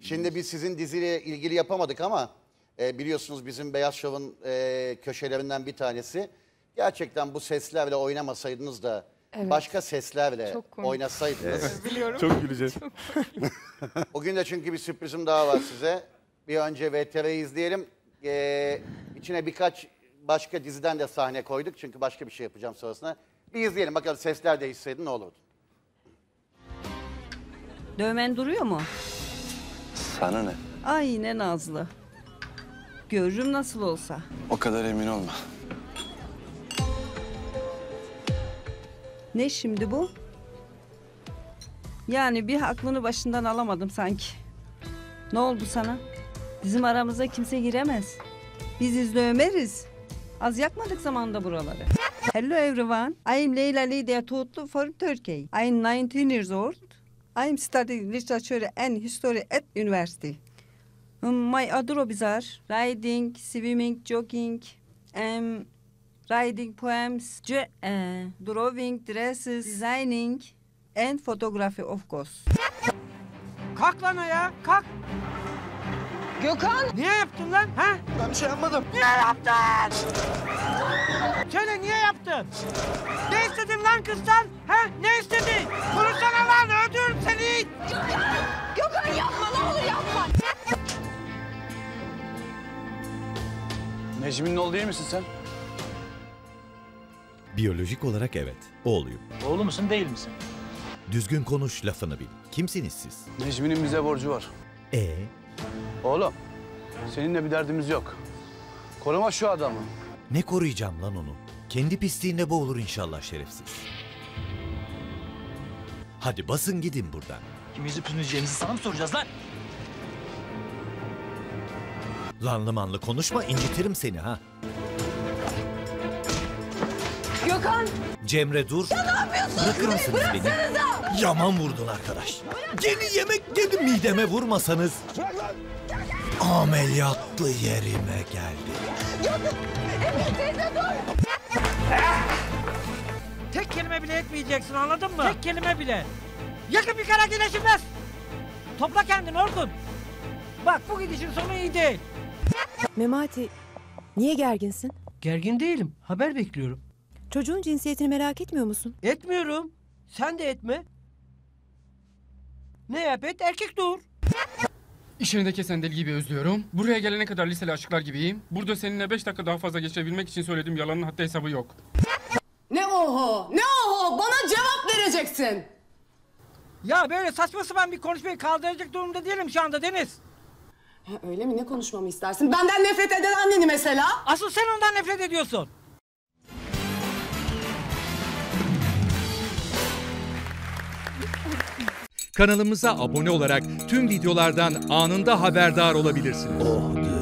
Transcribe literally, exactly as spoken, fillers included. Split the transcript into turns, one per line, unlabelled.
Şimdi biz sizin diziyle ilgili yapamadık ama e, biliyorsunuz bizim Beyaz Şov'un e, köşelerinden bir tanesi. Gerçekten bu seslerle oynamasaydınız da evet. başka seslerle oynasaydınız.
Evet. Biliyorum.
Çok güleceğiz.
Çok
Bugün de çünkü bir sürprizim daha var size. Bir önce V T R'yi izleyelim. Ee, içine birkaç başka diziden de sahne koyduk. Çünkü başka bir şey yapacağım sonrasında. Bir izleyelim bakalım sesler değişseydi ne olurdu.
Dövmen duruyor mu?
Sana ne?
Ay ne nazlı. Görürüm nasıl olsa.
O kadar emin olma.
Ne şimdi bu? Yani bir aklını başından alamadım sanki. Ne oldu sana? Bizim aramıza kimse giremez. Biziz de Ömer'iz. Az yakmadık zamanda buraları. Hello everyone. I'm Leyla Lydia Tutlu from Turkey. I'm nineteen years old. I'm studying literature and history at university. Um, my other hobbies are riding, swimming, jogging, um, writing poems, uh, drawing, dresses, designing and photography of course.
Kalk lan ayağa, kalk.
Gökhan!
Niye yaptın lan, ha?
Ben bir şey yapmadım.
Niye yaptın? Söyle, niye yaptın? Ne istedin lan kızdan, ha? Ne istedin? Konuşsana lan, öldürürüm seni.
Gökhan! Gökhan yapma, ne olur yapma!
Necmi'nin oğlu değil misin sen?
Biyolojik olarak evet, oğluyum.
Oğlu musun, değil misin?
Düzgün konuş, lafını bil. Kimsiniz siz?
Necmi'nin bize borcu var.
Ee?
Oğlum, seninle bir derdimiz yok. Koruma şu adamı.
Ne koruyacağım lan onu? Kendi pisliğinde boğulur inşallah şerefsiz. Hadi basın gidin buradan.
Kim yüzüp üzmeyeceğimizi sana mı soracağız lan?
Lanlı manlı konuşma, incitirim seni ha.
Gökhan!
Cemre dur.
Ya ne yapıyorsunuz?
Bırakır mısınız beni?
Bıraksanıza!
Yaman vurdun arkadaş. Gene yemek dedi mideme vurmasanız. Ameliyatlı yerime geldi.
Gökhan! Emine teyze dur!
Tek kelime bile etmeyeceksin, anladın mı? Tek kelime bile. Yakın bir kara güneşimez. Topla kendini Orkun. Bak bu gidişin sonu iyi değil.
Memati, niye gerginsin?
Gergin değilim, haber bekliyorum.
Çocuğun cinsiyetini merak etmiyor musun?
Etmiyorum. Sen de etme. Ne yap et, erkek doğur.
İş yerindeki sendel gibi özlüyorum. Buraya gelene kadar liseli aşıklar gibiyim. Burada seninle beş dakika daha fazla geçebilmek için söylediğim yalanın haddi hesabı yok.
Ne oho, ne oho, bana cevap vereceksin.
Ya böyle saçma sapan bir konuşmayı kaldıracak durumda değilim şu anda Deniz.
Ha, öyle mi? Ne konuşmamı istersin? Benden nefret eden anneni mesela.
Asıl sen ondan nefret ediyorsun.
Kanalımıza abone olarak tüm videolardan anında haberdar olabilirsiniz.
Oh,